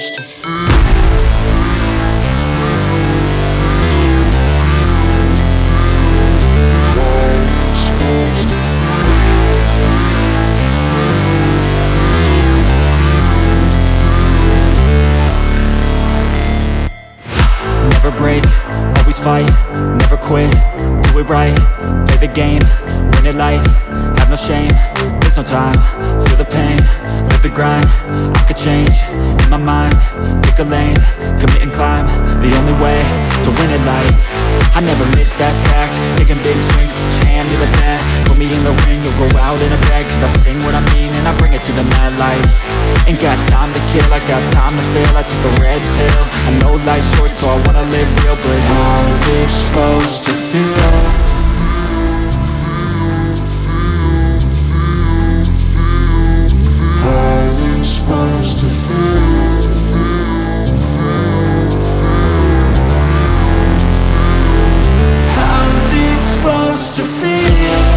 Never break, always fight, never quit, do it right, play the game, win it life, have no shame, there's no time, feel the pain, live the grind, I could change, in my mind, pick a lane, commit and climb, the only way to win it life. I never miss, that's fact, taking big swings, hand me the bat, put me in the ring, you'll go out in a bag, cause I sing what I mean and I bring it to the mad light. Ain't got time to kill, I got time to feel, I took the red pill, I know life's short so I wanna live real, but how's it supposed to feel? How's it supposed to feel? How's it supposed to feel?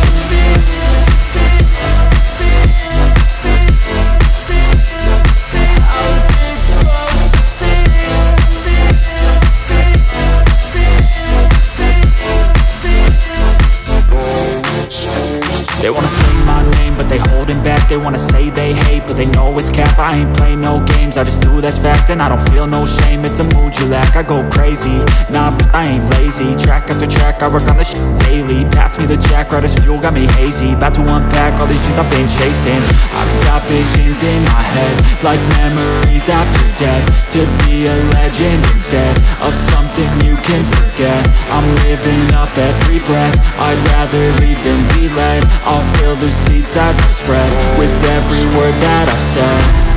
They wanna say my name, but they holding back. They wanna say they hate, but they know it's cap. I ain't play no games, I just do, that's fact. And I don't feel no shame, it's a mood you lack. I go crazy, nah, but I ain't lazy. Track after track, I work on this shit daily. Pass me the jack, right as fuel, got me hazy. About to unpack all these things I've been chasing. I've got visions in my head, like memories after death. To be a legend instead of something you can forget. I'm living up every breath, I'd rather lead than be led. I'll fill the seats as I spread with every word that I've said.